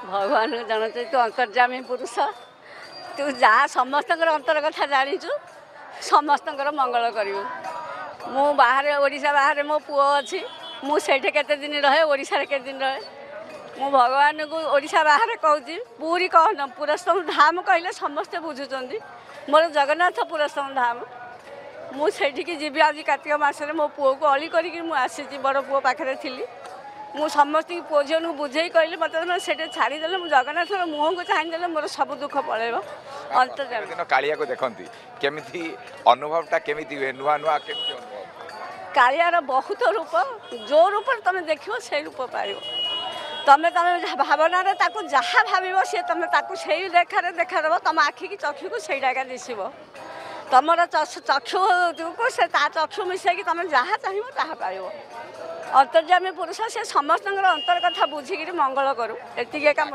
भगवान जानते तू अंतर्जामी पुरुष तू जहाँ समस्त अंतर कथा जाचु समस्त मंगल करू मु बाहर ओडिशा बाहर मो पुओ अच्छी मुझे केते दिन रहे ओडिशा केते दिन रहे मु भगवान को ओडिशा बाहर कहूँ पूरी कहना पुरस्तम धाम कहले समस्ते बुझुंट मोर जगन्नाथ पुरस्तम धाम मुझे जीवी आज कार्तिक मसरे मो पुओ को अली करसी बड़ पुओ पाखे थी मु समस्त पुओ झील को बुझे कहली मतलब से छाड़देले मुझे जगन्नाथ मुँह को चाहिए मोर सब दुख पड़ेब अंतर्जामी कालिया को देखती केमिति अनुभवटा केमिति हुए नुआ नुआ केमिति अनुभव कालियार बहुत रूप जो रूप तुम देख से रूप पाइब तमें तुम भावना जहाँ भाव सी तुम से देखार देखादेव तुम आखिकी चक्षु को सहीटा दिशब तुम चक्षु को से चक्षु मिसेक तुम जहाँ चाहिए ता पाइब अंतर्जामी पुरुष से समस्त अंतर कथा बुझिकी मंगल करू एति काम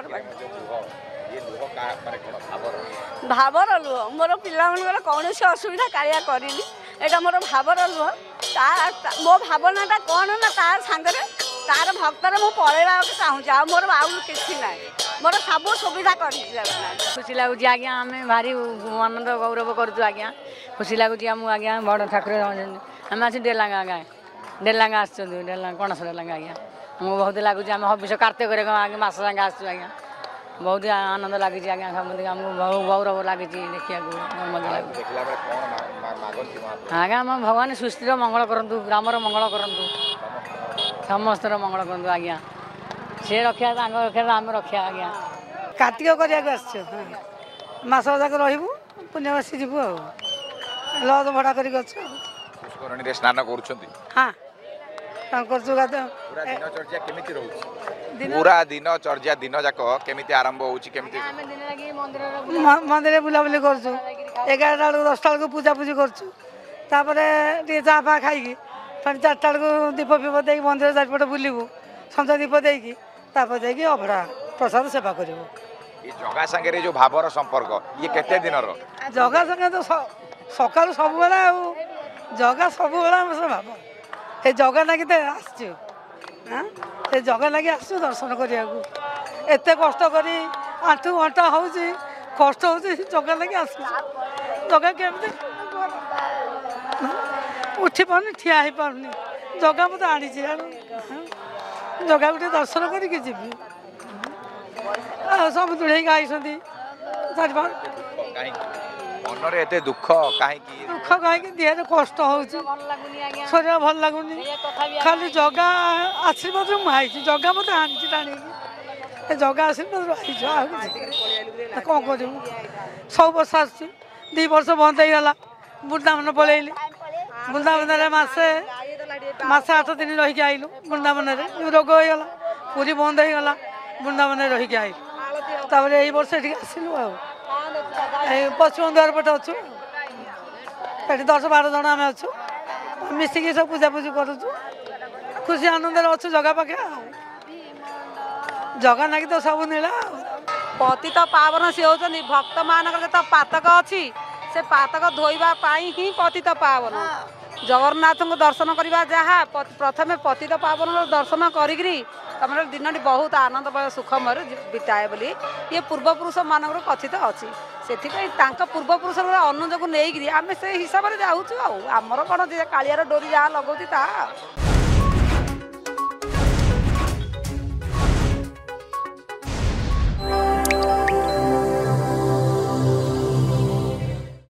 भावर लुह मोर पिला कौन असुविधा कालिया करनी एटा मोर भावर लुह मो भावनाटा कौन ना तार सांगे तार भक्तर मु पलैवा चाहूँ आ मोर आउ कि ना मोर सब सुविधा कर खुशी लगुच आज्ञा आम भारी आनंद गौरव करुँ आज्ञा खुशी लगुच आज्ञा बड़ ठाकुर आम आज डेलांगा आसलांगा कणस डेलांगा आज्ञा आमको बहुत लगुच आम हबिष कार्तिक आगे मस जाए आसू आज्ञा बहुत आनंद लगी आज्ञा सब आमको गौरव लगी देखा मजा लगे आज्ञा आम भगवान सृष्टि मंगल करूँ ग्रामर मंगल करूँ समस्त मंगल करूँ आज्ञा सी रक्षा रक्षा आम रक्षा आज्ञा कार्तिक करने मस जाक रही पुण्यवासी जीवु लज भड़ा कर स्नान कर हाँ पूरा दिन चर्या दिन जाक केमिति आरंभ होउची केमिति मंदिर बुलाबुली करछु 11टा 10टा बेलू पूजा पूजी करछु तापरे टे चा फा खाई फिर 4टा बेलू दीप फीप दे मंदिर चारिपट बुलबू सन्ध्या दीप देकी तापर जाकि अभड़ा प्रसाद सेवा करूँ जगा संगे जो भावर संपर्क ये केते दिन जगा संगे तो सका सब जगा सब भाव ये जगा लगे तो आसु जगा लगे आसु दर्शन करने एत कष्ट करी आंठू घंटा हो कष्ट हो जगा लगे आस जगा केमती उठी पानी ठिया हो पानी जगा मत आनी जगह गोटे दर्शन करके जी सब दुढ़े आई मनरे एते दुख कहीं दुख कहीं देह कष्ट हो शरीर भल लगुनि खाली जगा आशीर्वाद मुझे जगा मत आनी टाणी जगा आशीर्वाद आई कौन कर सब वर्ष आस 2 वर्ष बंद होगा वृंदावन पलैली वृंदावन मसे 8 दिन रही आइलु वृंदावन रोग होगा पूरी बंद होगा वृंदावन रही आइलु तापर यही वर्ष ये आसलु पश्चिम द्वार पटे अच्छु ये 10-12 जन आम अच्छु मिसिकी सब पूजा पूजी करुँ खुशी आनंद अच्छु जगह पाखे जगह नाकि तो सब नीला पतित पावन सी होती भक्त मान तो पातक अच्छी से पातक धोवाई ही पतित पावन जगन्नाथ को दर्शन करवा जहाँ प्रथम पतित पावन दर्शन करी तुम दिन बहुत आनंदमय सुखमय बिताए बोली ये पूर्वपुरुष मान कथित अच्छी से पूर्वपुरुष अनुज को लेकिन आम से हिसाब से जाऊँ आमर कौन कालियार डोरी जहाँ लगुच ता